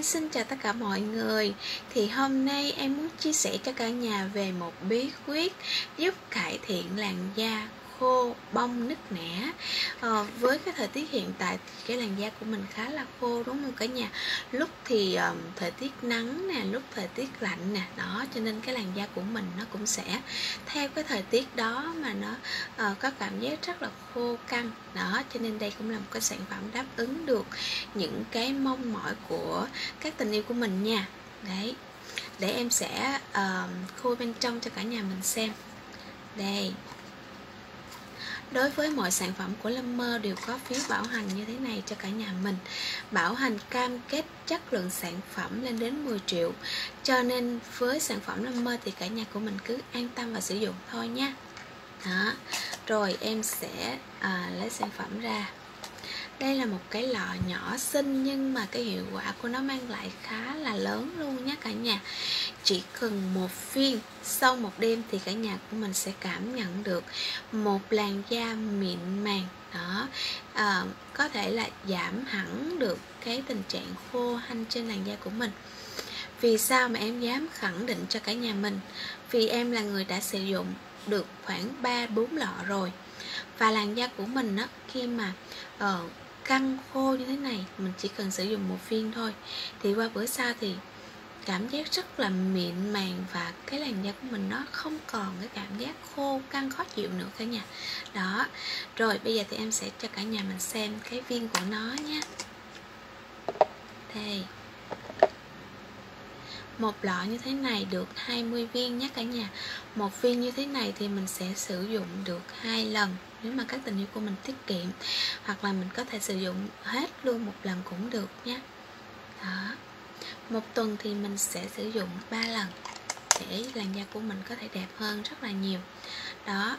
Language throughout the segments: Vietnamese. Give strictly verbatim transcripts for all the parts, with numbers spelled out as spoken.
xin chào tất cả mọi người. Thì hôm nay em muốn chia sẻ cho cả nhà về một bí quyết giúp cải thiện làn da khô, bong, nứt nẻ. ờ, Với cái thời tiết hiện tại thì cái làn da của mình khá là khô, đúng không cả nhà? Lúc thì um, thời tiết nắng nè, lúc thời tiết lạnh nè, đó, cho nên cái làn da của mình nó cũng sẽ theo cái thời tiết đó mà nó uh, có cảm giác rất là khô căng. Đó, cho nên đây cũng là một cái sản phẩm đáp ứng được những cái mong mỏi của các tình yêu của mình nha. Đấy, để em sẽ uh, khui bên trong cho cả nhà mình xem. Đây, đối với mọi sản phẩm của Lâm đều có phiếu bảo hành như thế này cho cả nhà mình. Bảo hành cam kết chất lượng sản phẩm lên đến mười triệu. Cho nên với sản phẩm Lâm thì cả nhà của mình cứ an tâm và sử dụng thôi nha. Đó, rồi em sẽ à, lấy sản phẩm ra. Đây là một cái lọ nhỏ xinh nhưng mà cái hiệu quả của nó mang lại khá là lớn luôn nhé cả nhà. Chỉ cần một viên sau một đêm thì cả nhà của mình sẽ cảm nhận được một làn da mịn màng. Đó, à, có thể là giảm hẳn được cái tình trạng khô hanh trên làn da của mình. Vì sao mà em dám khẳng định cho cả nhà mình? Vì em là người đã sử dụng được khoảng ba bốn lọ rồi. Và làn da của mình á, khi mà uh, căng khô như thế này, mình chỉ cần sử dụng một viên thôi thì qua bữa sau thì cảm giác rất là mịn màng và cái làn da của mình nó không còn cái cảm giác khô căng khó chịu nữa cả nhà. Đó, rồi bây giờ thì em sẽ cho cả nhà mình xem cái viên của nó nhé. Đây, một lọ như thế này được hai mươi viên nhé cả nhà. Một viên như thế này thì mình sẽ sử dụng được hai lần nếu mà các tình yêu của mình tiết kiệm, hoặc là mình có thể sử dụng hết luôn một lần cũng được nhé. Đó, một tuần thì mình sẽ sử dụng ba lần để làn da của mình có thể đẹp hơn rất là nhiều. Đó,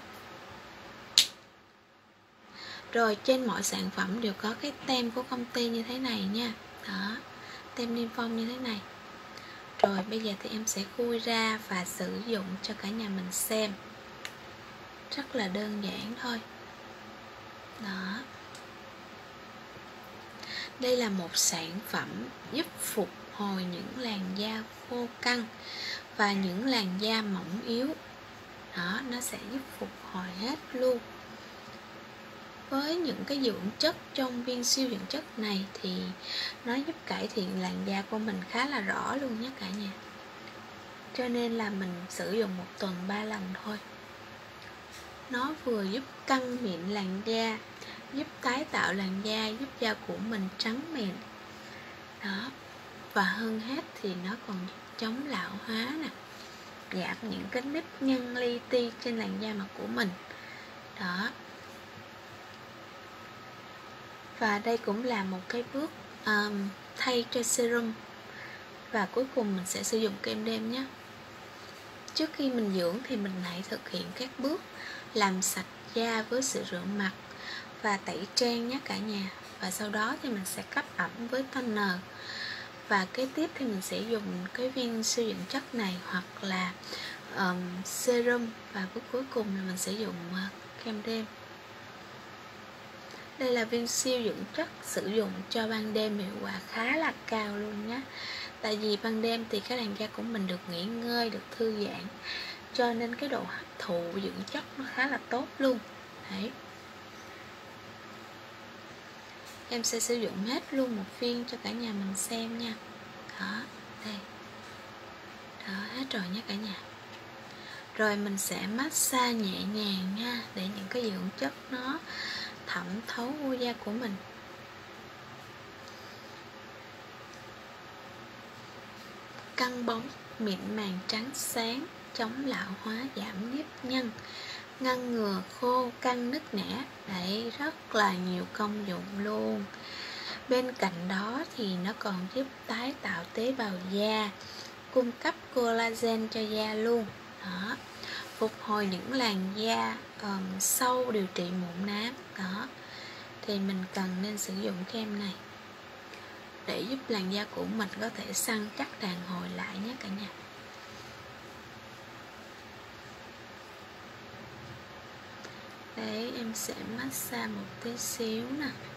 rồi trên mọi sản phẩm đều có cái tem của công ty như thế này nha. Đó, tem niêm phong như thế này. Rồi bây giờ thì em sẽ khui ra và sử dụng cho cả nhà mình xem. Rất là đơn giản thôi. Đó, đây là một sản phẩm giúp phục hồi những làn da khô căng và những làn da mỏng yếu. Đó, nó sẽ giúp phục hồi hết luôn. Với những cái dưỡng chất trong viên siêu dưỡng chất này thì nó giúp cải thiện làn da của mình khá là rõ luôn nhé cả nhà. Cho nên là mình sử dụng một tuần ba lần thôi. Nó vừa giúp căng mịn làn da, giúp tái tạo làn da, giúp da của mình trắng mịn. Đó, và hơn hết thì nó còn giúp chống lão hóa nè, giảm những cái nếp nhăn li ti trên làn da mặt của mình. Đó, và đây cũng là một cái bước um, thay cho serum. Và cuối cùng mình sẽ sử dụng kem đêm nhé. Trước khi mình dưỡng thì mình hãy thực hiện các bước làm sạch da với sự rửa mặt và tẩy trang nhé cả nhà. Và sau đó thì mình sẽ cấp ẩm với toner. Và kế tiếp thì mình sẽ dùng cái viên siêu dưỡng chất này hoặc là um, serum. Và bước cuối cùng là mình sẽ dùng uh, kem đêm. Đây là viên siêu dưỡng chất sử dụng cho ban đêm, hiệu quả khá là cao luôn nhé. Tại vì ban đêm thì cái làn da của mình được nghỉ ngơi, được thư giãn, cho nên cái độ hấp thụ dưỡng chất nó khá là tốt luôn. Đấy, em sẽ sử dụng hết luôn một viên cho cả nhà mình xem nha. Đó, đây. Đó, hết rồi nhé cả nhà. Rồi mình sẽ massage nhẹ nhàng nha, để những cái dưỡng chất nó thẩm thấu vô da của mình. Căng bóng, mịn màng, trắng sáng, chống lão hóa, giảm nếp nhăn, ngăn ngừa khô căng nứt nẻ. Đấy, rất là nhiều công dụng luôn. Bên cạnh đó thì nó còn giúp tái tạo tế bào da, cung cấp collagen cho da luôn. Đó, phục hồi những làn da um, sau điều trị mụn nám. Đó, thì mình cần nên sử dụng kem này để giúp làn da của mình có thể săn chắc đàn hồi lại nhé cả nhà. Đấy, em sẽ massage một tí xíu nè.